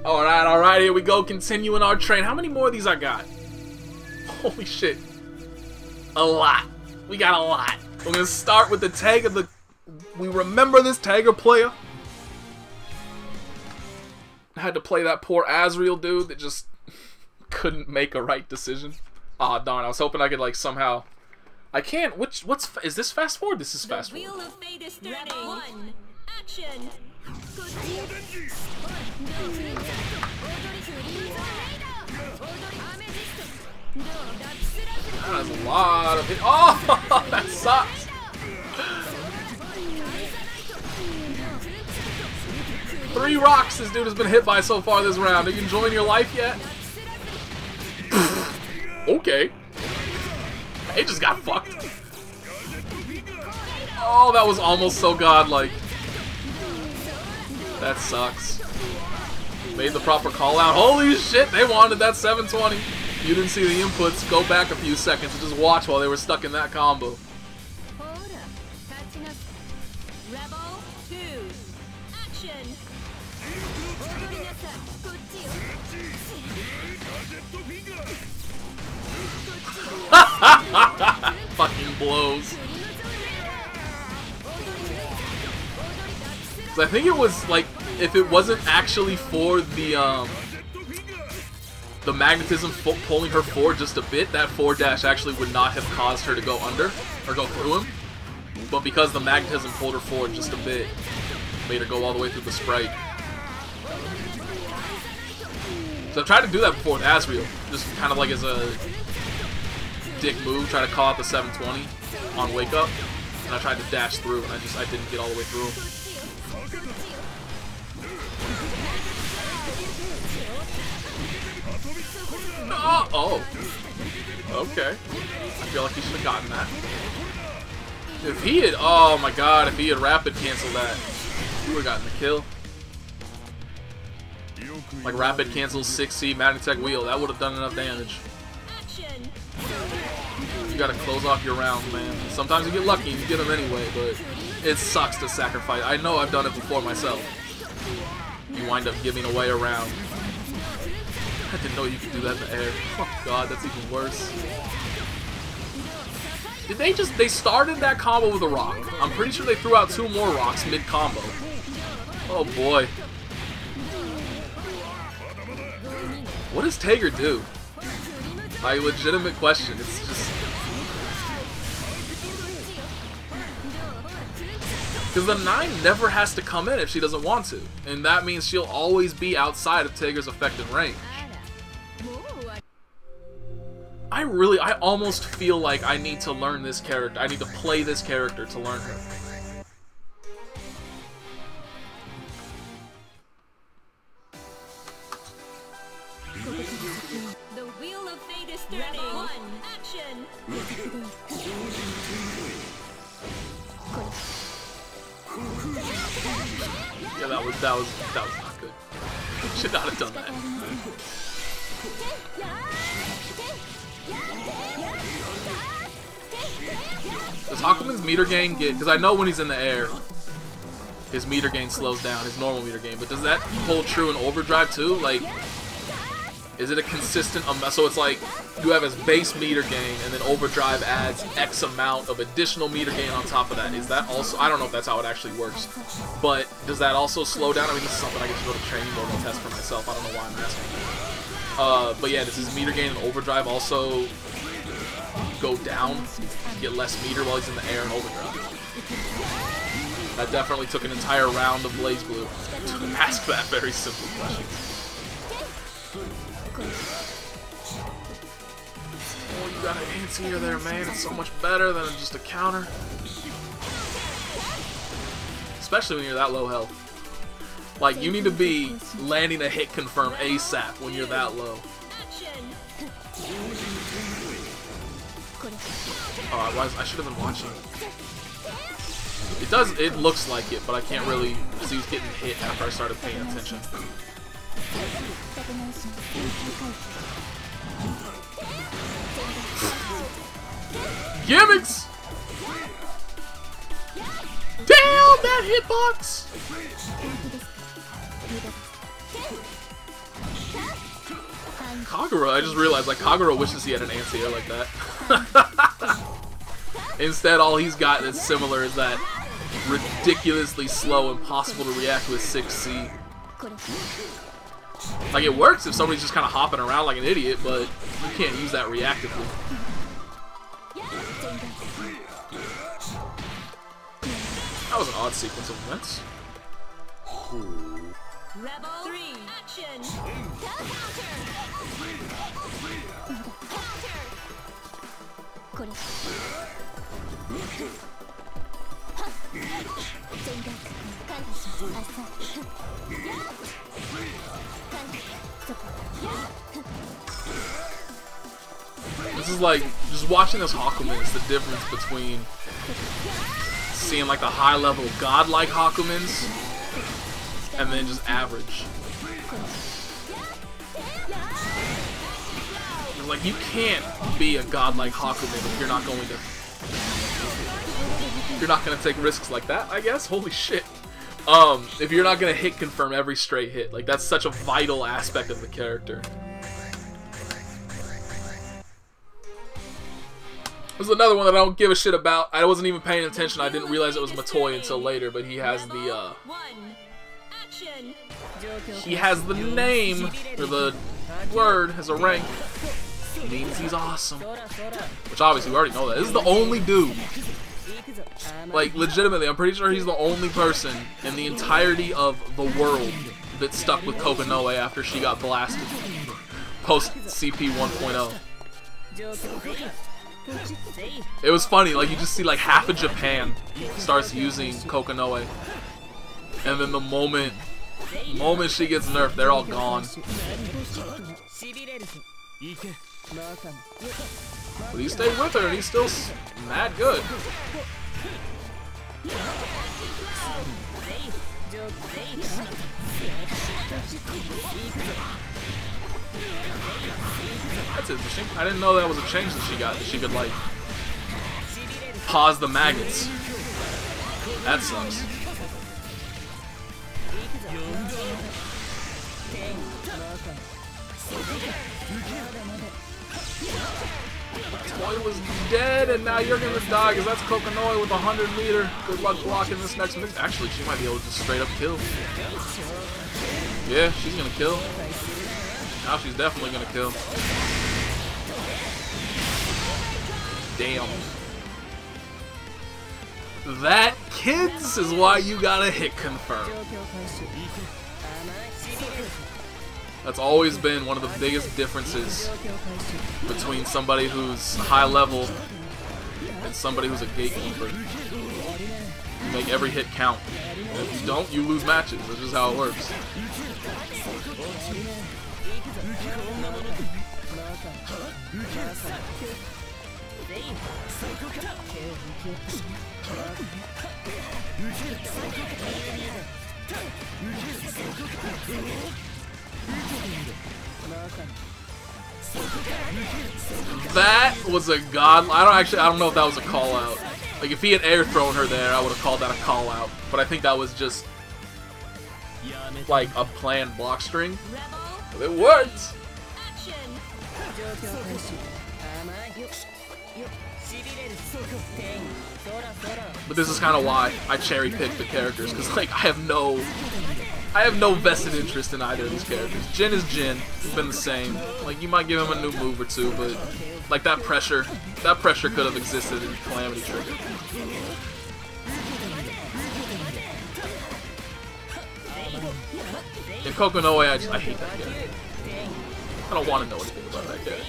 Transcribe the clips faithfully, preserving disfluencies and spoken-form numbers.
Alright, alright, here we go. Continuing our train. How many more of these I got? Holy shit. A lot. We got a lot. We're gonna start with the tag of the... We remember this Tagger player. I had to play that poor Azrael dude that just couldn't make a right decision. Aw, oh, darn. I was hoping I could, like, somehow... I can't. Which... What's... Is this fast forward? This is fast forward. The wheel of fate is turning. One. Action. That is a lot of hit. Oh, that sucks. Three rocks this dude has been hit by so far this round. Are you enjoying your life yet? Okay. He just got fucked. Oh, that was almost so godlike. That sucks. Made the proper call out. Holy shit, they wanted that seven twenty. You didn't see the inputs. Go back a few seconds and just watch while they were stuck in that combo. Fucking blows. I think it was like, if it wasn't actually for the um the magnetism pulling her forward just a bit, that four dash actually would not have caused her to go under or go through him. But because the magnetism pulled her forward just a bit, made her go all the way through the sprite. So I've tried to do that before with Azrael, just kind of like as a dick move, try to call out the seven twenty on wake up, and I tried to dash through, and I just I didn't get all the way through. Oh, oh, okay. I feel like he should have gotten that. If he had, oh my god, if he had rapid canceled that, he would have gotten the kill. Like rapid cancel six C Magnatech wheel, that would have done enough damage. You gotta close off your round, man. Sometimes you get lucky and you get them anyway, but it sucks to sacrifice. I know I've done it before myself. You wind up giving away a round. I didn't know you could do that in the air. Oh god, that's even worse. Did they just... They started that combo with a rock. I'm pretty sure they threw out two more rocks mid-combo. Oh boy. What does Tagger do? My legitimate question. It's just... Because the nine never has to come in if she doesn't want to. And that means she'll always be outside of Tagger's effective range. I really, I almost feel like I need to learn this character. I need to play this character to learn her. The wheel of fate is turning. One. Action. Yeah, that was that was that was not good. Should not have done that. Does Hakumen's meter gain get? Because I know when he's in the air, his meter gain slows down, his normal meter gain. But does that hold true in overdrive too? Like, is it a consistent amount? So it's like you have his base meter gain, and then overdrive adds X amount of additional meter gain on top of that. Is that also? I don't know if that's how it actually works. But does that also slow down? I mean, this is something I get to go to training mode and test for myself. I don't know why I'm asking. Uh, but yeah, does his meter gain and overdrive also go down? Get less meter while he's in the air and overdrive? That definitely took an entire round of BlazBlue to ask that very simple question. Oh, you got an anti-air there, man. It's so much better than just a counter. Especially when you're that low health. Like, you need to be landing a hit confirm ASAP when you're that low. Oh, I, was, I should have been watching. It does, it looks like it, but I can't really see who's getting hit after I started paying attention. Gimmicks! Damn, that hitbox! Kagura, I just realized, like, Kagura wishes he had an anti-air like that. Instead, all he's got that's similar is that ridiculously slow, impossible to react with six C. Like, it works if somebody's just kind of hopping around like an idiot, but you can't use that reactively. That was an odd sequence of events. Rebel three, action. This is like, just watching this Hakumen is the difference between seeing like the high level godlike Hakumens and then just average. Like, you can't be a godlike Hakumen if you're not going to if you're not going to take risks like that, I guess. Holy shit. Um, if you're not going to hit confirm every straight hit. Like, that's such a vital aspect of the character. This is another one that I don't give a shit about. I wasn't even paying attention. I didn't realize it was Matoi until later, but he has the, uh... he has the name, or the word, as a rank. It means he's awesome. Which, obviously, we already know that. This is the only dude. Like, legitimately, I'm pretty sure he's the only person in the entirety of the world that stuck with Kokonoe after she got blasted. Post C P one point oh. It was funny, like, you just see, like, half of Japan starts using Kokonoe. And then the moment, moment she gets nerfed, they're all gone. But he stayed with her, and he's still mad good. That's interesting. I didn't know that was a change that she got. That she could, like, pause the magnets. That sucks. Toy was dead, and now you're gonna die because that's Kokonoe with a hundred meter. Good luck blocking this next mix. Actually, she might be able to just straight up kill. Yeah, she's gonna kill. Now she's definitely gonna kill. Damn. That, kids, is why you gotta hit confirm. That's always been one of the biggest differences between somebody who's high level and somebody who's a gatekeeper. You make every hit count. And if you don't, you lose matches. That's just how it works. That was a god. I don't actually. I don't know if that was a call out. Like, if he had air thrown her there, I would have called that a call out. But I think that was just like a planned block string. It worked. But this is kind of why I cherry picked the characters, because like I have no, I have no vested interest in either of these characters. Jin is Jin. It's been the same. Like, you might give him a new move or two, but like that pressure, that pressure could have existed in Calamity Trigger. In Kokonoe, I, just, I hate that guy. I don't want to know anything about that guy.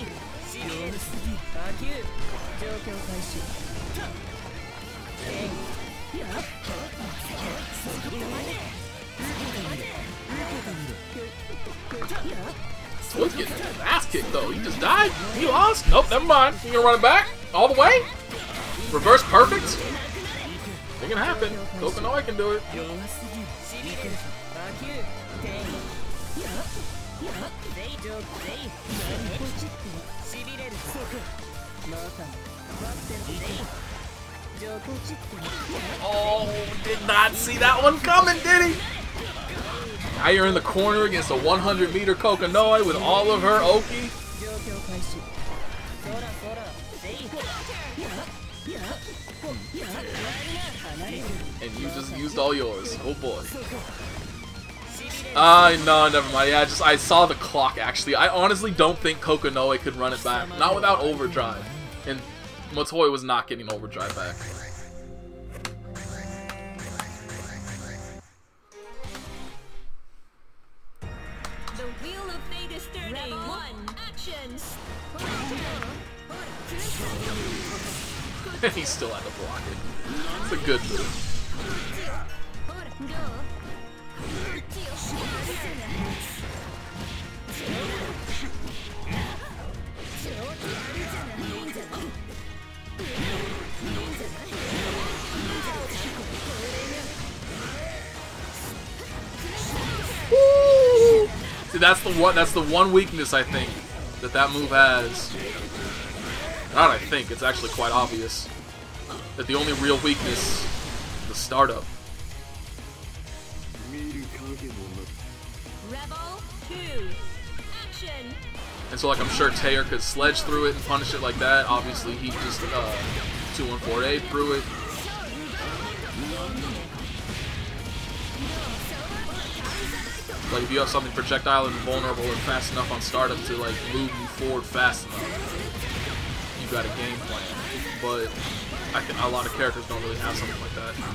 Toy's getting his ass kicked though. He just died. He lost. Nope, never mind. You gonna run it back? All the way? Reverse perfect? It can happen. Kokonoe can do it. Oh, did not see that one coming, did he? Now you're in the corner against a one hundred meter Kokonoi with all of her Oki. And you just used all yours. Oh boy. Uh, no, never mind. Yeah, I just I saw the clock actually. I honestly don't think Kokonoi could run it back. Not without overdrive. And Motoi was not getting overdrive back. The wheel of fate is turning. One, actions. He still had to block it. It's a good move. See, that's the one. That's the one weakness I think that that move has. Not I think, it's actually quite obvious that the only real weakness is the startup. Rebel two, action. And so, like, I'm sure Taylor could sledge through it and punish it like that. Obviously, he just uh, two one four eight through it. Like, if you have something projectile and vulnerable and fast enough on startup to, like, move you forward fast enough, you got a game plan. But I can, a lot of characters don't really have something like that.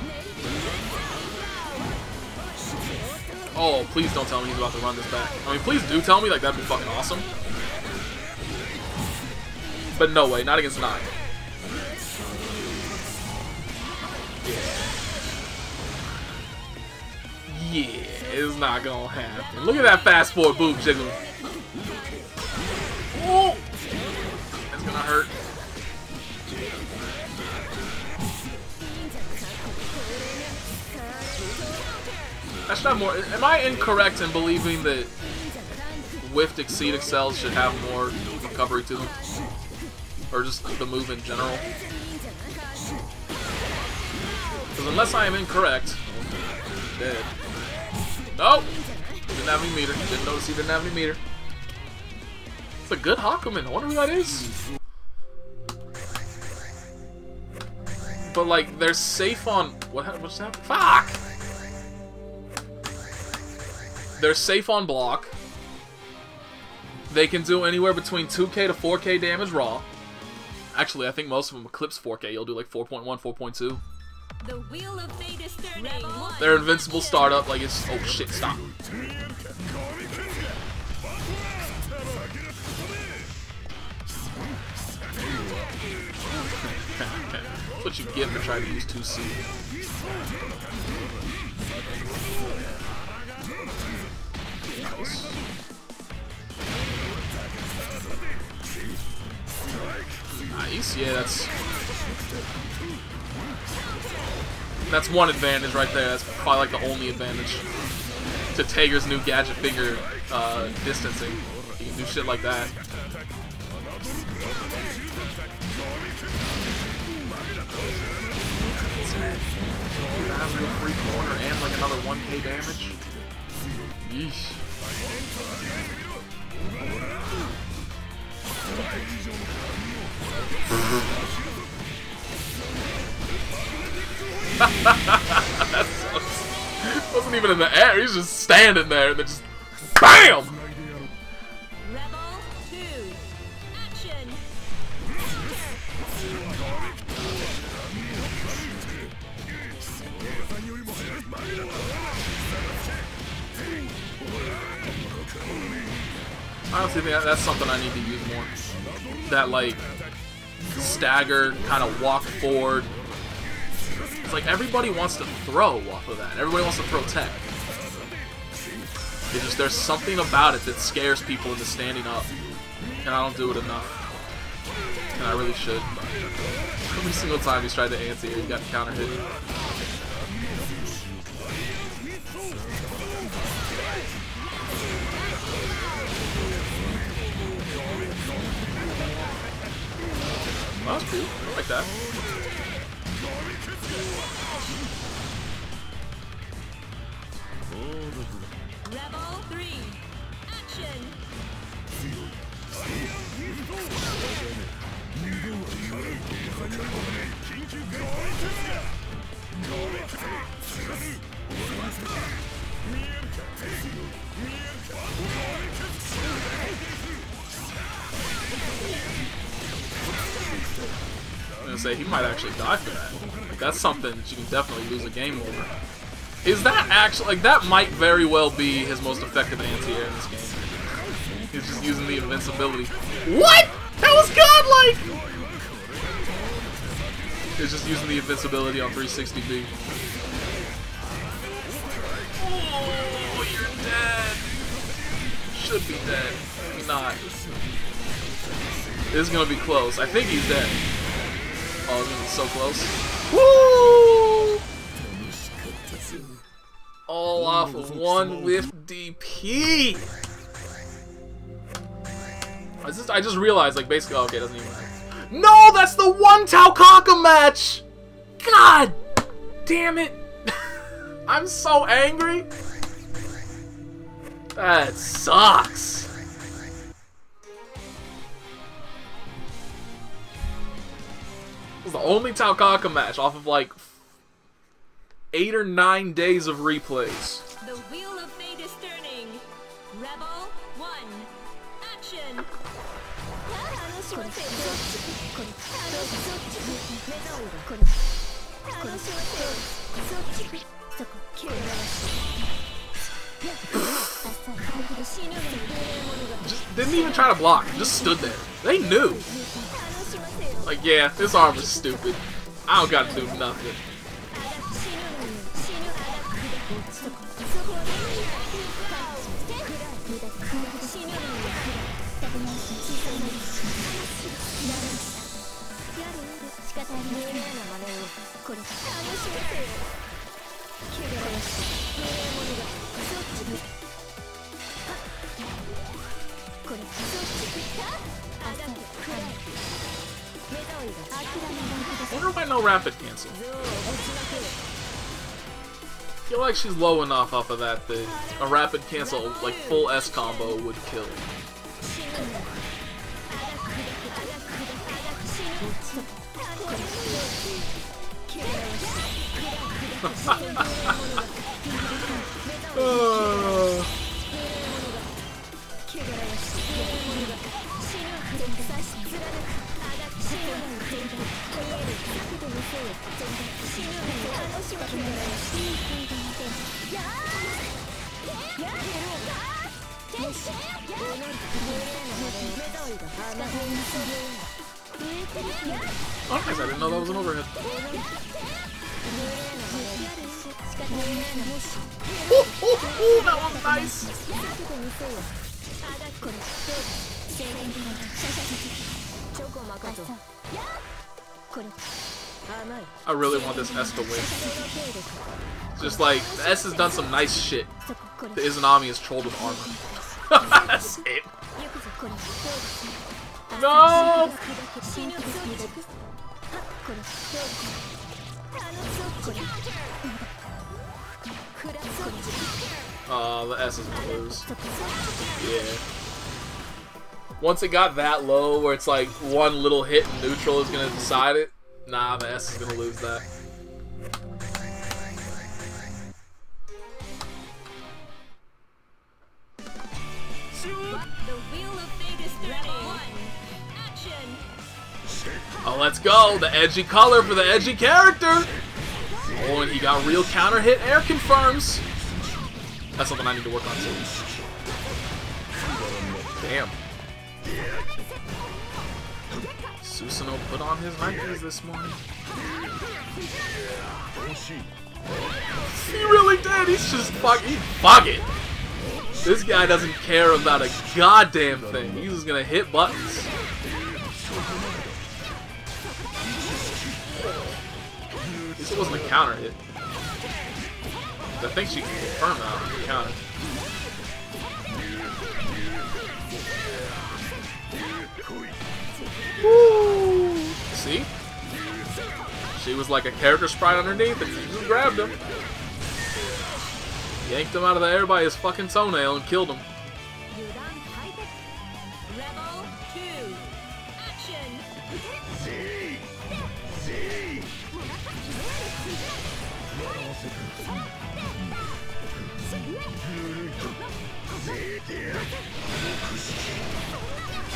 Oh, please don't tell me he's about to run this back. I mean, please do tell me, like, that'd be fucking awesome. But no way, not against nine. Yeah, it's not gonna happen. Look at that fast forward boob jiggling. Oh, that's gonna hurt. I should have more. Am I incorrect in believing that Whiffed Exceed Excels should have more recovery to them? Or just the move in general? Because unless I am incorrect, dead. Nope! Didn't have any meter. Didn't notice he didn't have any meter. It's a good Hakumen. I wonder who that is. But like, they're safe on what? What's happening? Fuck! They're safe on block. They can do anywhere between two K to four K damage raw. Actually, I think most of them eclipse four K. You'll do like four point one, four point two. The wheel of fate is turning. They're invincible startup. Like it's oh shit! Stop. That's what you get for trying to use two C. Nice. Nice. Yeah, that's that's one advantage right there. That's probably like the only advantage to Tager's new gadget finger uh, distancing. You can do shit like that. Have real free corner and like another one K damage. Yeesh. That's so, wasn't even in the air. He's just standing there and then just BAM! Rebel two, action. I honestly think that that's something I need to use more. That like stagger, kind of walk forward. It's like everybody wants to throw off of that. Everybody wants to throw tech. It's just there's something about it that scares people into standing up, and I don't do it enough. And I really should. Every single time he's tried to anti, he got counter hit. Well, that's cool. I like that. gonna say he might actually die for that. Like, that's something that you can definitely lose a game over. Is that actually, like, that might very well be his most effective anti-air in this game. He's just using the invincibility. What? That was godlike! He's just using the invincibility on three sixty B. Oh, you're dead. Should be dead. Maybe not. This is gonna be close. I think he's dead. Oh, this is so close. Woo! All off of one whiff D P. I just, I just realized, like, basically, oh, okay, it doesn't even matter. No, that's the one Taukaka match! God damn it. I'm so angry. That sucks. It was the only Taukaka match off of, like, eight or nine days of replays. The wheel of fate is turning. Rebel one. Action. Just didn't even try to block. Just stood there. They knew. Like, yeah, this arm is stupid. I don't gotta do nothing. I wonder if I know rapid cancel. I feel like she's low enough off of that that a rapid cancel, like full S combo, would kill. uh. Oh, nice. I didn't know that was an overhead. Ooh, ooh, ooh, that was nice. I really want this S to win. Just like, the S has done some nice shit. The Izanami is trolled with armor. That's it. No! Uh, the S is gonna lose. Yeah. Once it got that low, where it's like one little hit and neutral is gonna decide it, nah, the S is gonna lose that. Oh, let's go! The edgy color for the edgy character! Oh, and he got real counter hit air confirms. That's something I need to work on too. Damn. Susanoo put on his Nikes this morning. He really did! He's just fuck he fuck it! This guy doesn't care about a goddamn thing. He's just gonna hit buttons. At least it wasn't a counter hit. I think she can confirm that on the counter. Woo! See? She was like a character sprite underneath and she just grabbed him. Yanked him out of the air by his fucking toenail and killed him.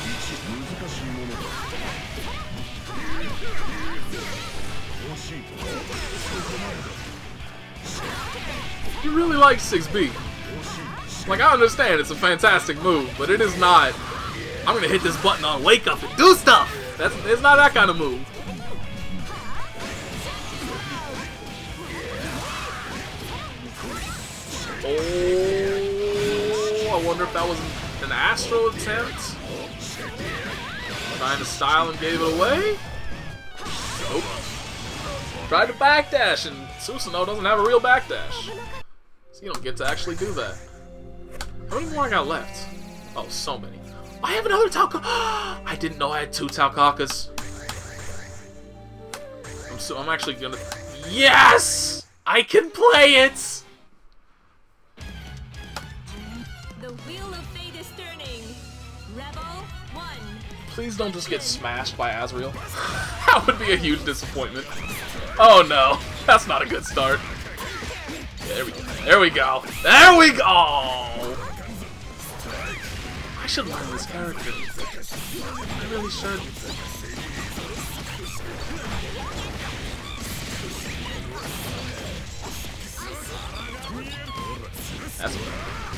You really like six B. Like, I understand it's a fantastic move, but it is not, I'm gonna hit this button on wake up and do stuff! That's, it's not that kind of move. Oh, I wonder if that was an Astro attempt? Trying to style and gave it away? Nope. Tried to backdash, and Susanoo doesn't have a real backdash. So you don't get to actually do that. How many more I got left? Oh, so many. I have another Talcaka! I didn't know I had two Talcakas. I'm, so, I'm actually gonna... Yes! I can play it! The Wheel of Fate is turning. Rebel one. Please don't just get smashed by Azrael. That would be a huge disappointment. Oh no, that's not a good start. Yeah, there we go. There we go. There we go! I should learn this character. I really should. That's what.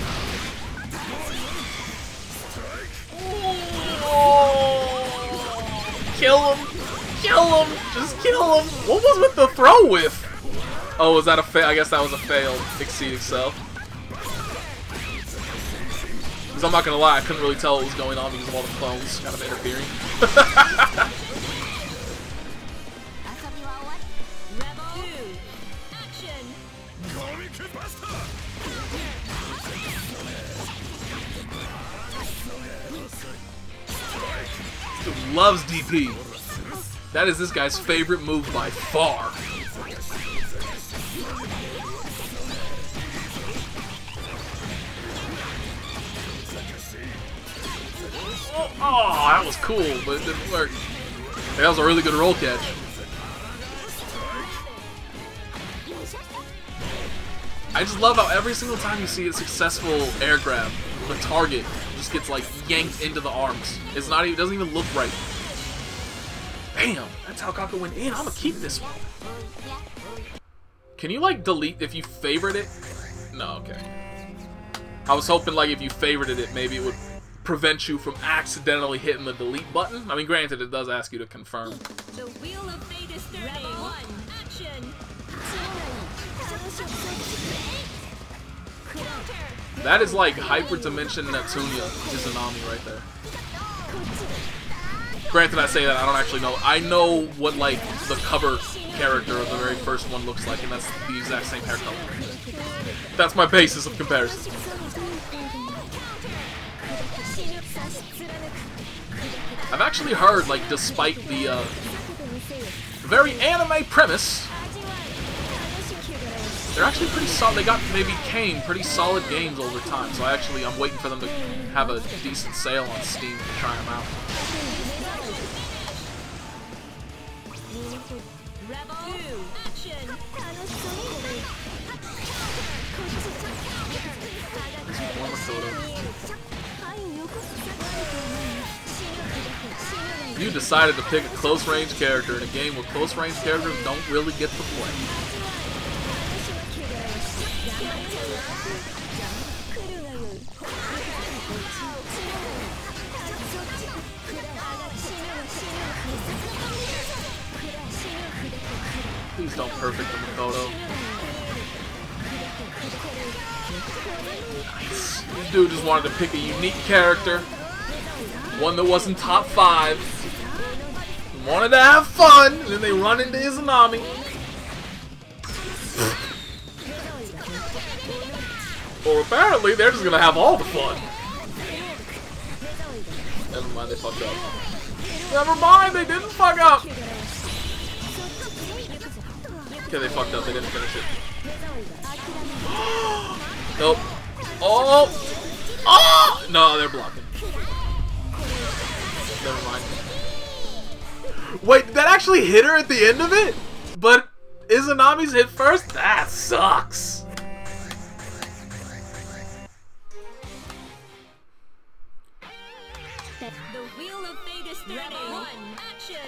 Oh, kill him! Kill him! Just kill him! What was with the throw whiff? Oh, was that a fail? I guess that was a failed exceeding self. Because I'm not gonna lie, I couldn't really tell what was going on because of all the clones kind of interfering. Rebel two. Action. Dude loves D P. That is this guy's favorite move by far. Oh, oh, that was cool, but it didn't work. That was a really good roll catch. I just love how every single time you see a successful air grab, the target just gets like yanked into the arms. It's not even, it doesn't even look right. Bam! That's how Kaka went in. I'm gonna keep this one. Can you like delete if you favorite it? No, okay. I was hoping like if you favorited it, maybe it would prevent you from accidentally hitting the delete button. I mean, granted, it does ask you to confirm. The Wheel of Fate is turning. Rebel one. Action. That is like Hyper Dimension Neptunia Izanami right there. Granted, I say that, I don't actually know. I know what, like, the cover character of the very first one looks like, and that's the exact same hair color. That's my basis of comparison. I've actually heard, like, despite the, uh, very anime premise, they're actually pretty solid. They got, they became pretty solid games over time, so I actually, I'm waiting for them to have a decent sale on Steam to try them out. Rebel two. Action. One Makoto. You decided to pick a close-range character in a game where close-range characters don't really get to play. Please don't perfect the Makoto. Nice. This dude just wanted to pick a unique character. One that wasn't top five. Wanted to have fun, and then they run into Izanami. Or apparently they're just gonna have all the fun. Never mind, they fucked up. Never mind, they didn't fuck up. Okay, they fucked up. They didn't finish it. Nope. Oh! Oh! No, they're blocking. Never mind. Wait, did that actually hit her at the end of it? But Izanami's hit first? That sucks. The wheel of fate is turning. One, action.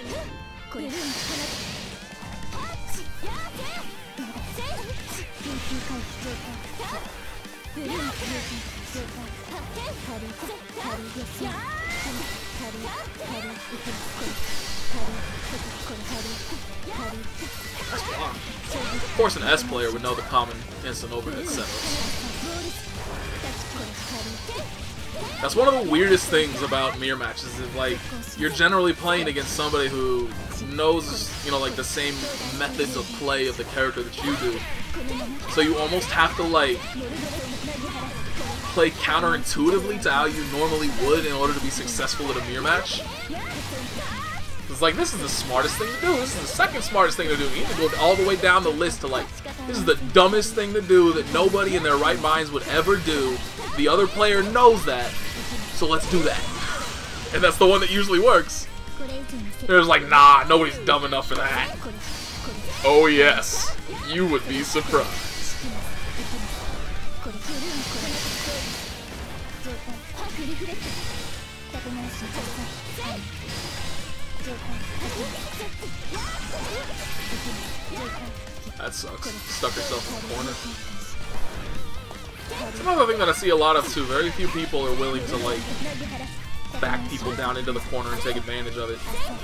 Of course, an S player would know the common instant overhead setups. That's one of the weirdest things about mirror matches is like you're generally playing against somebody who knows, you know, like the same methods of play of the character that you do. So you almost have to like play counterintuitively to how you normally would in order to be successful at a mirror match. It's like, this is the smartest thing to do. This is the second smartest thing to do. You need to go all the way down the list to like, this is the dumbest thing to do that nobody in their right minds would ever do. The other player knows that, so let's do that. And that's the one that usually works. There's like, nah, nobody's dumb enough for that. Oh yes, you would be surprised. That sucks. Stuck herself in the corner. It's another thing that I see a lot of too. Very few people are willing to like back people down into the corner and take advantage of it.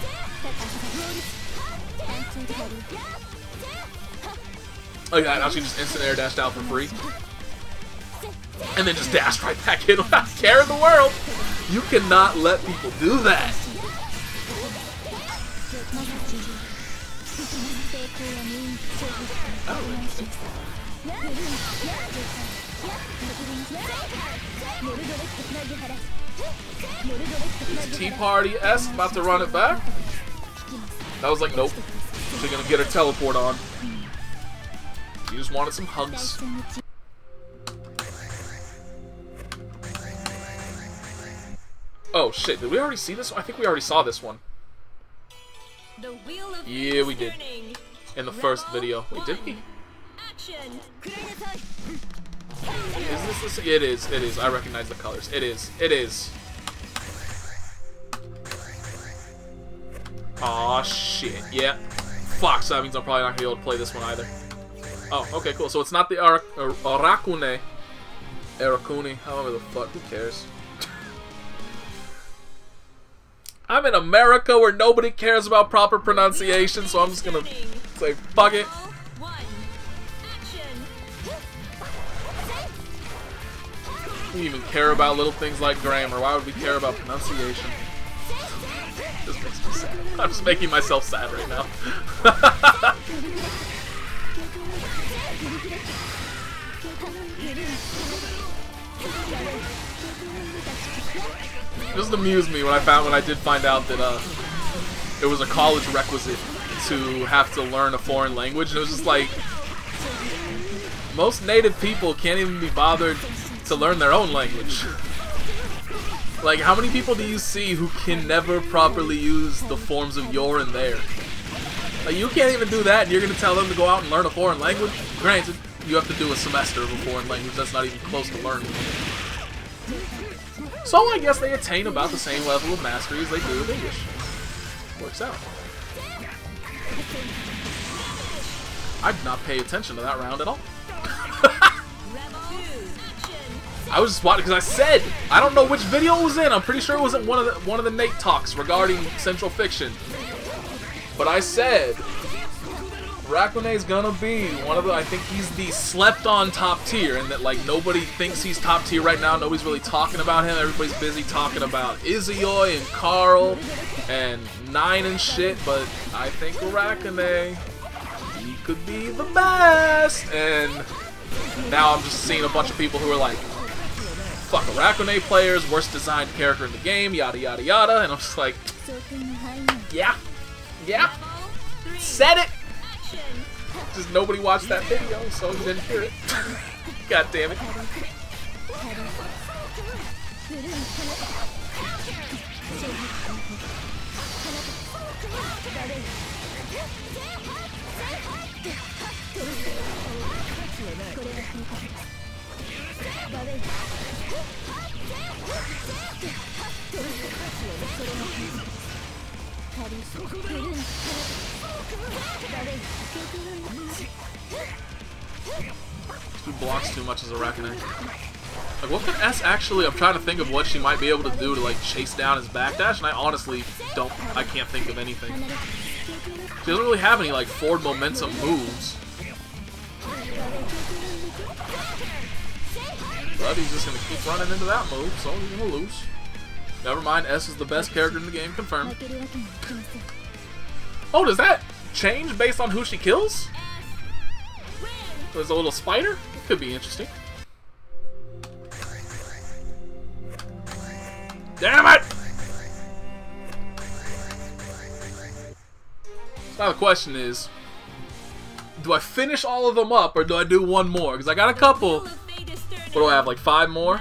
Oh yeah, now she just instant air dashed out for free. And then just dashed right back in without a care in the world. You cannot let people do that. Is Tea Party S about to run it back? That was like, nope. She's gonna get her teleport on. She just wanted some hugs. Oh shit, did we already see this one? I think we already saw this one. Yeah, we did. In the first video. Wait, did we? Is this the... It is, it is. I recognize the colors. It is. It is. Aw, shit. Yeah. Fuck, so that means I'm probably not going to be able to play this one either. Oh, okay, cool. So it's not the Ar Ar Arakune. Arakuni. However the fuck, who cares? I'm in America where nobody cares about proper pronunciation, so I'm just gonna say fuck it. We even care about little things like grammar. Why would we care about pronunciation? This makes me sad. I'm just making myself sad right now. It just amused me when I found when I did find out that uh, it was a college requisite to have to learn a foreign language, and it was just like most native people can't even be bothered to learn their own language. Like, how many people do you see who can never properly use the forms of your and their? Like, you can't even do that, and you're gonna tell them to go out and learn a foreign language? Granted, you have to do a semester of a foreign language. That's not even close to learning. So I guess they attain about the same level of mastery as they do with English. Works out. I did not pay attention to that round at all. I was just watching because I said I don't know which video it was in. I'm pretty sure it wasn't one of the one of the Nate talks regarding Central Fiction. But I said Rakune's gonna be one of the, I think he's the slept-on top tier, and that like nobody thinks he's top tier right now. Nobody's really talking about him. Everybody's busy talking about Izuyoi and Carl and Nine and shit. But I think Rakune, he could be the best. And now I'm just seeing a bunch of people who are like, fuck, Rakune players, worst designed character in the game, yada yada yada. And I'm just like, yeah, yeah, said it. Just nobody watched that video, so you didn't hear it. God damn it. She blocks too much as a Rakune. Like, what could S actually... I'm trying to think of what she might be able to do to, like, chase down his backdash, and I honestly don't... I can't think of anything. She doesn't really have any, like, forward momentum moves. But he's just gonna keep running into that move, so he's gonna lose. Never mind, S is the best character in the game, confirmed. Oh, does that change based on who she kills? There's a little spider? Could be interesting. Damn it! Now the question is, do I finish all of them up or do I do one more? Because I got a couple. What do I have, like five more?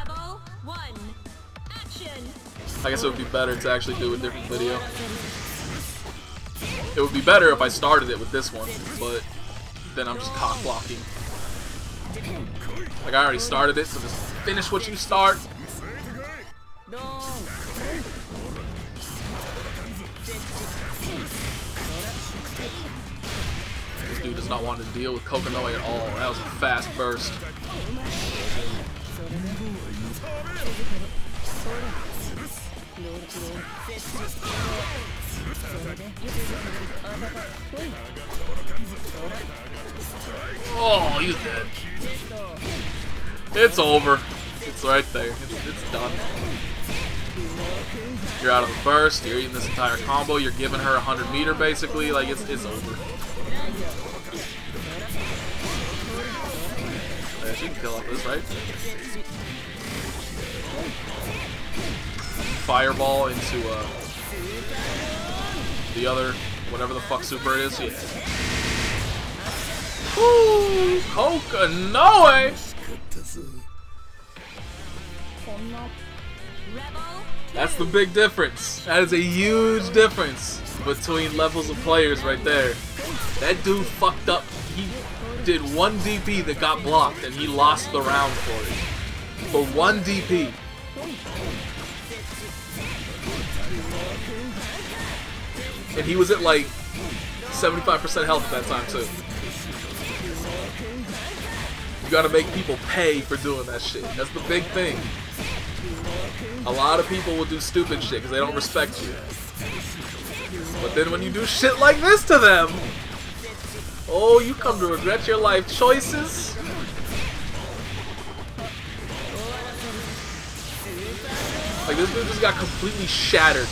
I guess it would be better to actually do a different video. It would be better if I started it with this one, but then I'm just cock blocking. Like, I already started it, so just finish what you start. This dude does not want to deal with Kokonoe at all. That was a fast burst. Oh, he's dead. It's over. It's right there. It's, it's done. You're out of the burst. You're eating this entire combo. You're giving her a hundred meter basically. Like, it's, it's over. Yeah, she can kill off this, right? Fireball into uh, the other, whatever the fuck super it is. Yeah. Woo! Kokonoe! That's the big difference. That is a huge difference between levels of players right there. That dude fucked up. He did one D P that got blocked and he lost the round for it. For one D P. And he was at like seventy-five percent health at that time too. You gotta make people pay for doing that shit. That's the big thing. A lot of people will do stupid shit because they don't respect you. But then when you do shit like this to them, oh, you come to regret your life choices. Like, this dude just got completely shattered.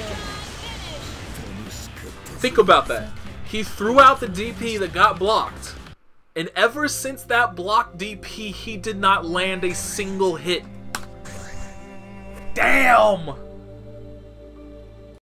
Think about that. He threw out the D P that got blocked. And ever since that blocked D P, he did not land a single hit. Damn!